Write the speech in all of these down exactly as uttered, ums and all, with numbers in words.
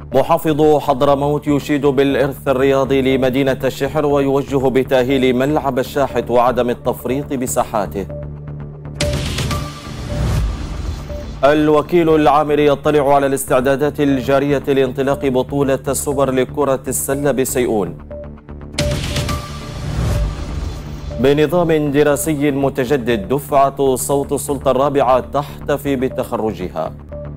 محافظ حضرموت يشيد بالإرث الرياضي لمدينة الشحر ويوجه بتأهيل ملعب الشاحت وعدم التفريط بساحاته. الوكيل العامري يطلع على الاستعدادات الجارية لانطلاق بطولة السوبر لكرة السلة بسيئون. بنظام دراسي متجدد دفعة صوت السلطة الرابعة تحتفي بتخرجها.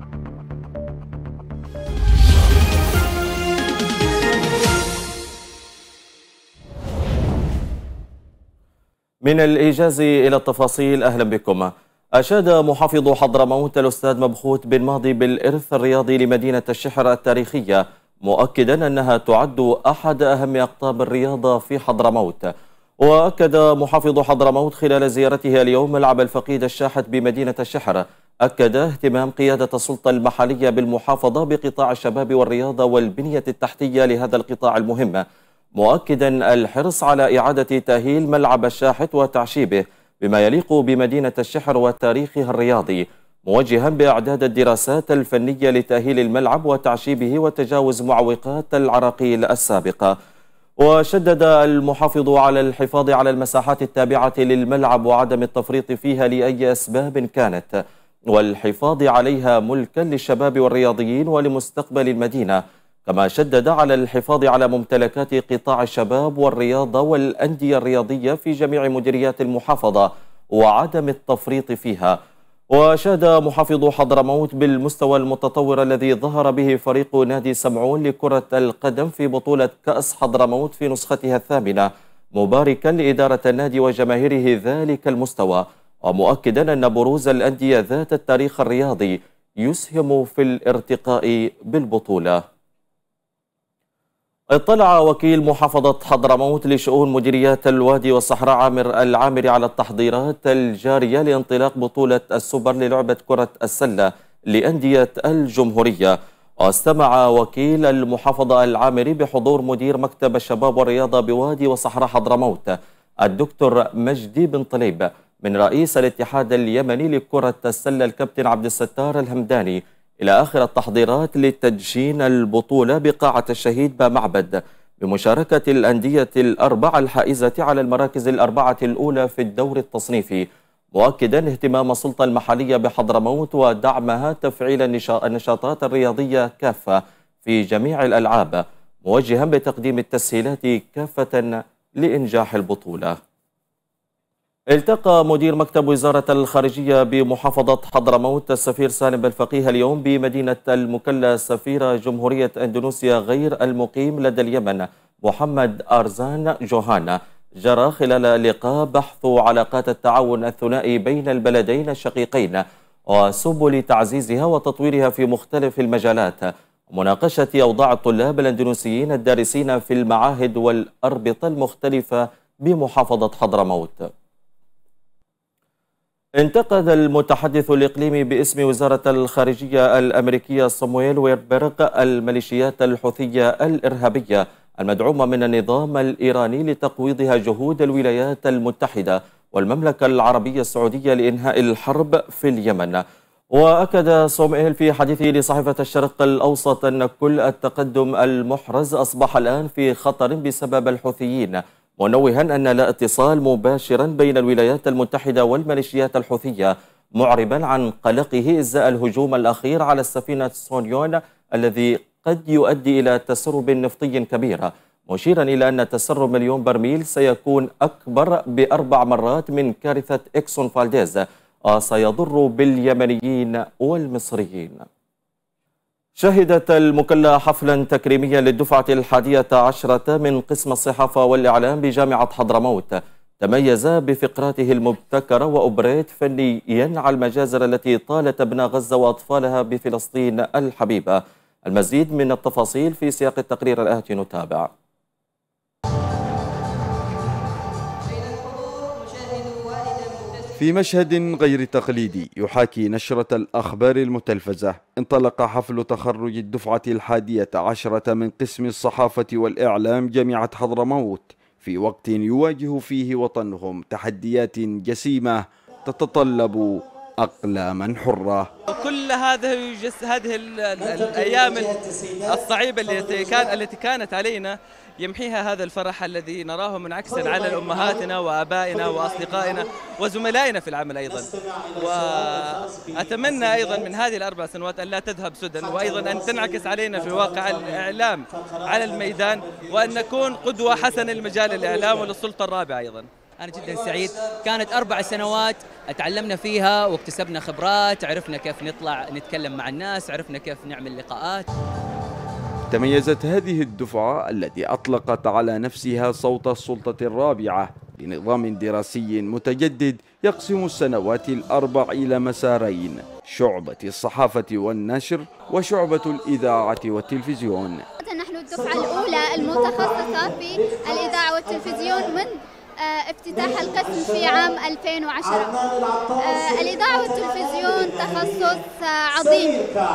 من الإيجاز إلى التفاصيل، أهلا بكم. أشاد محافظ حضرموت الأستاذ مبخوت بن ماضي بالإرث الرياضي لمدينة الشحر التاريخية، مؤكدا أنها تعد أحد أهم أقطاب الرياضة في حضرموت. وأكد محافظ حضرموت خلال زيارته اليوم ملعب الفقيد الشاحت بمدينة الشحر أكد اهتمام قيادة السلطة المحلية بالمحافظة بقطاع الشباب والرياضة والبنية التحتية لهذا القطاع المهم، مؤكدا الحرص على إعادة تأهيل ملعب الشاحت وتعشيبه بما يليق بمدينة الشحر وتاريخها الرياضي، موجها بإعداد الدراسات الفنية لتأهيل الملعب وتعشيبه وتجاوز معوقات العراقيل السابقة. وشدد المحافظ على الحفاظ على المساحات التابعة للملعب وعدم التفريط فيها لأي أسباب كانت، والحفاظ عليها ملكا للشباب والرياضيين ولمستقبل المدينة. كما شدد على الحفاظ على ممتلكات قطاع الشباب والرياضة والأندية الرياضية في جميع مديريات المحافظة وعدم التفريط فيها. وشاد محافظ حضرموت بالمستوى المتطور الذي ظهر به فريق نادي سمعون لكرة القدم في بطولة كأس حضرموت في نسختها الثامنة، مباركا لإدارة النادي وجماهيره ذلك المستوى، ومؤكدا أن بروز الأندية ذات التاريخ الرياضي يسهم في الارتقاء بالبطولة. اطلع وكيل محافظة حضرموت لشؤون مديريات الوادي والصحراء عامر العامري على التحضيرات الجارية لانطلاق بطولة السوبر للعبة كرة السلة لأندية الجمهورية. واستمع وكيل المحافظة العامري بحضور مدير مكتب الشباب والرياضة بوادي وصحراء حضرموت الدكتور مجدي بن طليب من رئيس الاتحاد اليمني لكرة السلة الكابتن عبد الستار الهمداني إلى آخر التحضيرات لتدشين البطولة بقاعة الشهيد بمعبد بمشاركة الأندية الأربعة الحائزة على المراكز الأربعة الأولى في الدور التصنيفي، مؤكدا اهتمام السلطة المحلية بحضرموت ودعمها تفعيل النشاطات الرياضية كافة في جميع الألعاب، موجها بتقديم التسهيلات كافة لإنجاح البطولة. التقى مدير مكتب وزارة الخارجية بمحافظة حضرموت السفير سالم بالفقيه اليوم بمدينة المكلا سفير جمهورية اندونيسيا غير المقيم لدى اليمن محمد أرزان جوهانا. جرى خلال اللقاء بحث علاقات التعاون الثنائي بين البلدين الشقيقين وسبل تعزيزها وتطويرها في مختلف المجالات، ومناقشة أوضاع الطلاب الأندونيسيين الدارسين في المعاهد والأربطة المختلفة بمحافظة حضرموت. انتقد المتحدث الإقليمي باسم وزارة الخارجية الأمريكية صامويل ويربرغ الميليشيات الحوثية الإرهابية المدعومة من النظام الإيراني لتقويضها جهود الولايات المتحدة والمملكة العربية السعودية لإنهاء الحرب في اليمن. وأكد صامويل في حديثه لصحيفة الشرق الأوسط أن كل التقدم المحرز أصبح الآن في خطر بسبب الحوثيين، منوها أن لا اتصال مباشرا بين الولايات المتحدة والميليشيات الحوثية، معربا عن قلقه إزاء الهجوم الأخير على السفينة سونيون الذي قد يؤدي إلى تسرب نفطي كبير، مشيرا إلى أن تسرب مليون برميل سيكون أكبر بأربع مرات من كارثة إكسون فالديز وسيضر باليمنيين والمصريين. شهدت المكلا حفلا تكريميا للدفعة الحادية عشرة من قسم الصحافة والإعلام بجامعة حضرموت، تميز بفقراته المبتكرة وأوبريت فنيا على المجازر التي طالت أبناء غزة وأطفالها بفلسطين الحبيبة. المزيد من التفاصيل في سياق التقرير الآتي، نتابع. في مشهد غير تقليدي يحاكي نشرة الأخبار المتلفزة، انطلق حفل تخرج الدفعة الحادية عشرة من قسم الصحافة والإعلام جامعة حضرموت في وقت يواجه فيه وطنهم تحديات جسيمة تتطلب أقلاما حرة. كل هذه هذه الأيام الصعيبة التي كان التي كانت علينا يمحيها هذا الفرح الذي نراه منعكسا على أمهاتنا وآبائنا وأصدقائنا وزملائنا في العمل أيضا. وأتمنى أيضا من هذه الأربع سنوات أن لا تذهب سدى، وأيضا أن تنعكس علينا في واقع الإعلام على الميدان، وأن نكون قدوة حسنة لمجال الإعلام وللسلطة الرابعة أيضا. أنا جدا سعيد، كانت أربع سنوات تعلمنا فيها واكتسبنا خبرات، عرفنا كيف نطلع نتكلم مع الناس، عرفنا كيف نعمل لقاءات. تميزت هذه الدفعة التي أطلقت على نفسها صوت السلطة الرابعة بنظام دراسي متجدد يقسم السنوات الأربع إلى مسارين: شعبة الصحافة والنشر وشعبة الإذاعة والتلفزيون. نحن الدفعة الأولى المتخصصة في الإذاعة والتلفزيون من افتتاح القسم في عام ألفين وعشرة. الإذاعة والتلفزيون تخصص عظيم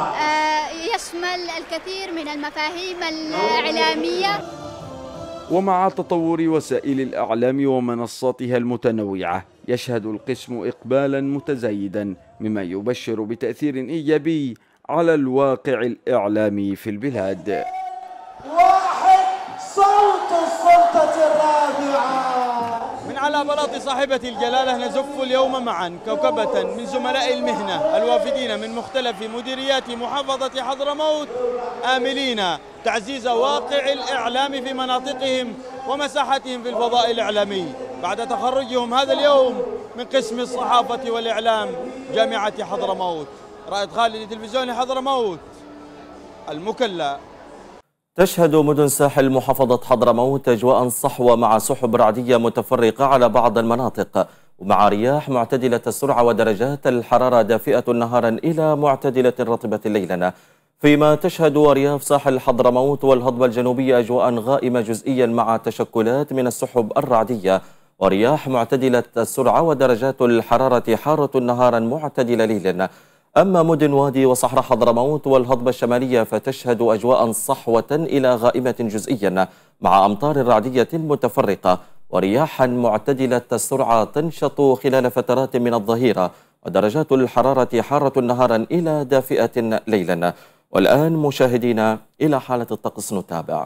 يشمل الكثير من المفاهيم الإعلامية. ومع تطور وسائل الإعلام ومنصاتها المتنوعة يشهد القسم إقبالا متزايدا، مما يبشر بتأثير إيجابي على الواقع الإعلامي في البلاد. واحد صوت السلطة الرابعة. من على بلاط صاحبة الجلالة نزف اليوم معا كوكبة من زملاء المهنة الوافدين من مختلف مديريات محافظة حضرموت، آملين تعزيز واقع الإعلام في مناطقهم ومساحتهم في الفضاء الإعلامي بعد تخرجهم هذا اليوم من قسم الصحافة والإعلام جامعة حضرموت. رائد خالد لتلفزيون حضرموت، المكلا. تشهد مدن ساحل محافظة حضرموت أجواء صحوة مع سحب رعدية متفرقة على بعض المناطق، ومع رياح معتدلة السرعة ودرجات الحرارة دافئة نهارا إلى معتدلة رطبة ليلا، فيما تشهد أرياف ساحل حضرموت والهضبة الجنوبية أجواء غائمة جزئيا مع تشكلات من السحب الرعدية ورياح معتدلة السرعة ودرجات الحرارة حارة نهارا معتدلة ليلا. أما مدن وادي وصحراء حضرموت والهضبة الشمالية فتشهد أجواء صحوة إلى غائمة جزئيا مع أمطار رعدية متفرقة ورياحا معتدلة السرعة تنشط خلال فترات من الظهيرة، ودرجات الحرارة حارة نهارا إلى دافئة ليلا. والآن مشاهدينا إلى حالة الطقس نتابع.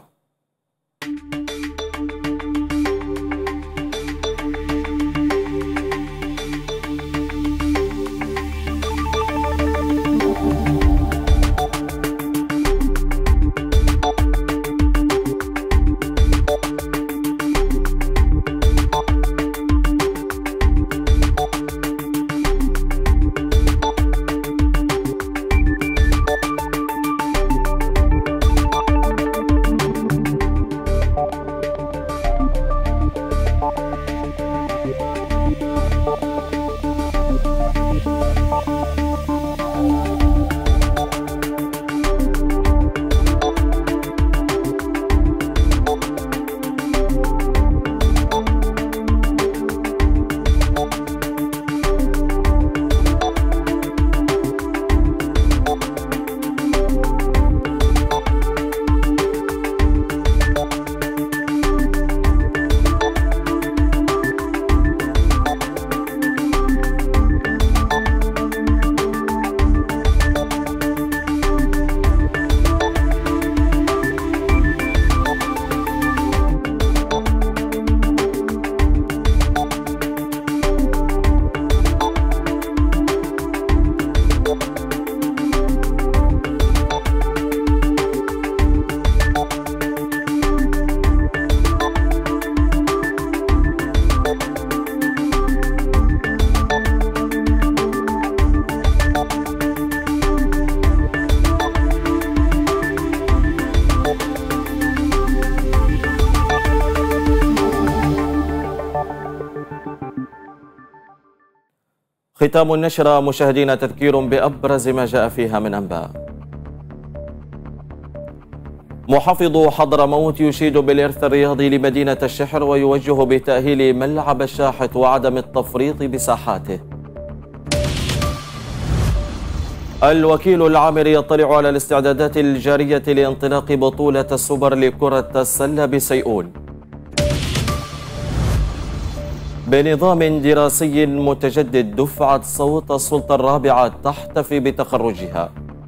ختام النشرة مشاهدينا تذكير بأبرز ما جاء فيها من أنباء. محافظ حضرموت يشيد بالإرث الرياضي لمدينة الشحر ويوجه بتأهيل ملعب الشاحط وعدم التفريط بساحاته. الوكيل العامر يطلع على الاستعدادات الجارية لانطلاق بطولة السوبر لكرة السلة بسيئون. بنظام دراسي متجدد دفعة صوت السلطة الرابعة تحتفي بتخرجها.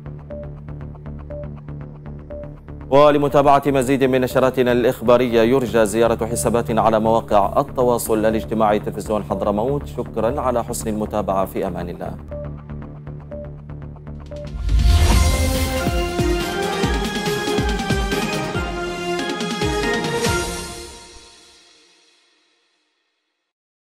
ولمتابعة مزيد من نشراتنا الإخبارية يرجى زيارة حساباتنا على مواقع التواصل الاجتماعي تلفزيون حضرموت. شكرا على حسن المتابعة، في أمان الله.